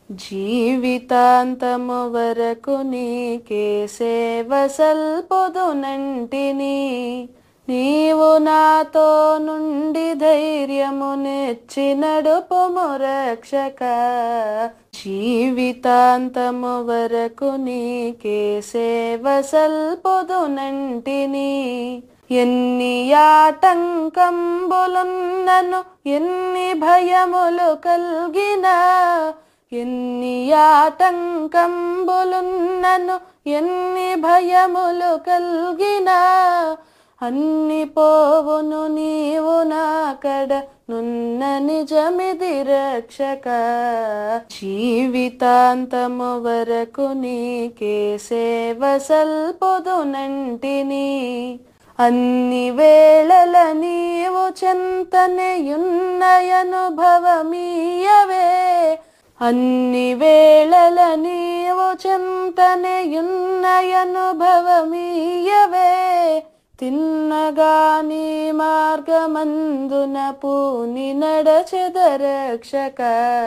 జీవితాంతము వరకు నీకే సేవ సల్పొదునంటిని. నీవు నాతో నుండి ధైర్యము నెచ్చి నడుపుము రక్షక. జీవితాంతము వరకు నీకే సేవ సల్పొదునంటిని. ఎన్ని ఆటంకంబులున్నను ఎన్ని భయములు కల్గినా, ఎన్ని ఆటంకంబులున్నను ఎన్ని భయములు కల్గినా, అన్ని పోవును నీవు నాకడ నున్న నిజమిది రక్షక. జీవితాంతము వరకు నీకే సేవ సల్పొదునంటిని. అన్ని వేళల నీవు చెంతనయున్నయనుభవమీయవే, అన్ని వేళల నీవు చెంతనయున్నయనుభవమీయవే. తిన్నగాని మార్గమందున పూని నడచెద రక్షక.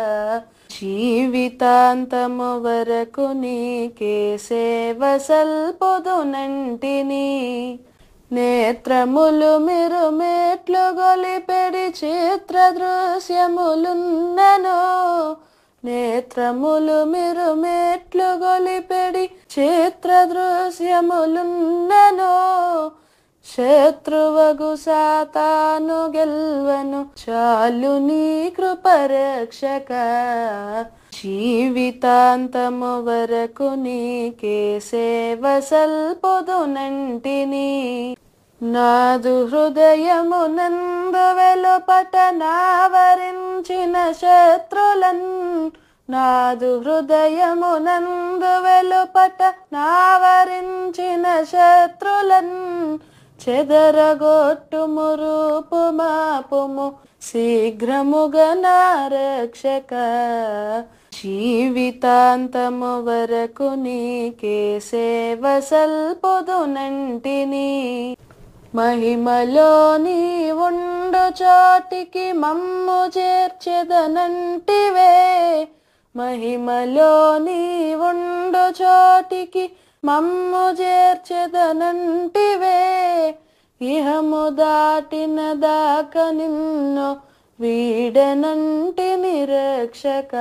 జీవితాంతము వరకు నీకే సేవ సల్పొదునంటిని. నేత్రములు మిరుమేట్లు గొలిపెడి చిత్ర దృశ్యములున్నను, నేత్రములు మిరుమేట్లు గొలిపెడి చిత్ర దృశ్యములున్నను. శత్రువగు సాతాను గెల్వను చాలు నీ కృప రక్షక. జీవితాంతము వరకు నీకే సేవ సల్పొదునంటిని. నాదు హృదయమునందు వెలుపట నావరించిన శత్రులన్, నాదు హృదయమునందు వెలుపట నావరించిన శత్రులన్. చెదరగొట్టుము రూపుమాపుము శీఘ్రముగా నా రక్షక. జీవితాంతము వరకు నీకే సేవ సల్పొదునంటిని. మహిమలో నీ ఉండు చోటికి మమ్ము చేర్చెదనంటివే, మహిమలో నీ ఉండు చోటికి మమ్ము చేర్చెదనంటివే. ఇహము దాటిన దాక నిన్ను వీడనంటిని రక్షక.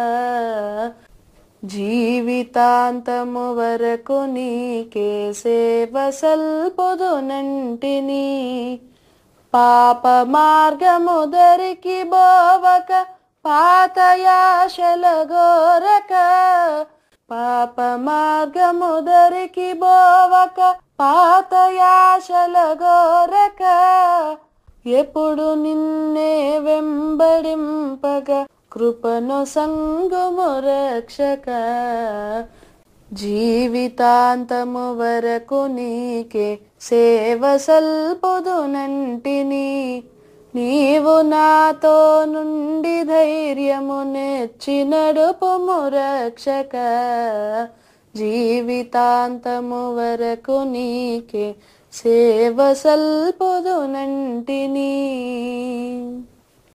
జీవితాంతము వరకు నీకే సేవ సల్పొదునంటిని. పాప మార్గము దరికి బోవక పాతయాశల గోరక, పాప మార్గము దరికి బోవక పాతయాశల గోరక. ఎప్పుడు నిన్నే వెంబడింపగా కృపను సంగుము రక్షక. జీవితాంతము వరకు నీకే సేవ సల్పొదునంటిని. నీవు నాతో నుండి ధైర్యము నెచ్చి నడుపుము రక్షక. జీవితాంతము వరకు నీకే సేవ సల్పొదునంటిని.